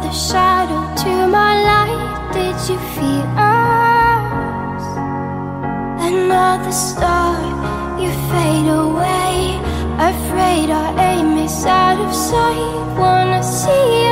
another shadow to my light. Did you feel us? Another star, you fade away. Afraid our aim is out of sight. Wanna see